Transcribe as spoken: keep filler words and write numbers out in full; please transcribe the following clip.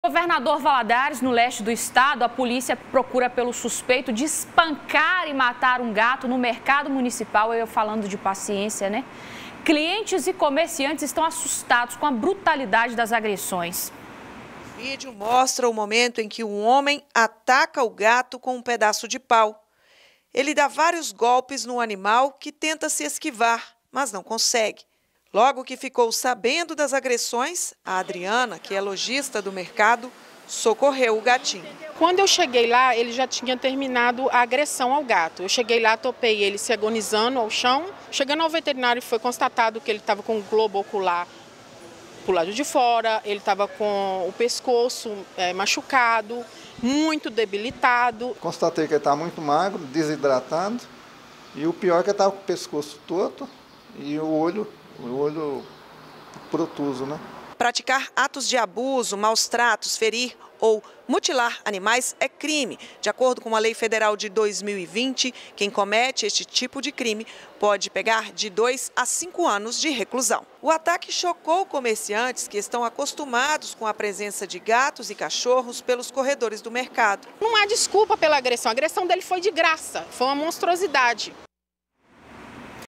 Governador Valadares, no leste do estado, a polícia procura pelo suspeito de espancar e matar um gato no mercado municipal. Eu falando de paciência, né? Clientes e comerciantes estão assustados com a brutalidade das agressões. O vídeo mostra o momento em que um homem ataca o gato com um pedaço de pau. Ele dá vários golpes no animal que tenta se esquivar, mas não consegue. Logo que ficou sabendo das agressões, a Adriana, que é lojista do mercado, socorreu o gatinho. Quando eu cheguei lá, ele já tinha terminado a agressão ao gato. Eu cheguei lá, topei ele se agonizando ao chão. Chegando ao veterinário, foi constatado que ele estava com o globo ocular pro lado de fora, ele estava com o pescoço é, machucado, muito debilitado. Constatei que ele está muito magro, desidratado, e o pior é que ele estava com o pescoço torto e o olho o olho protuso, né? Praticar atos de abuso, maus tratos, ferir ou mutilar animais é crime. De acordo com a Lei Federal de dois mil e vinte, quem comete este tipo de crime pode pegar de dois a cinco anos de reclusão. O ataque chocou comerciantes que estão acostumados com a presença de gatos e cachorros pelos corredores do mercado. Não há desculpa pela agressão. A agressão dele foi de graça, foi uma monstruosidade.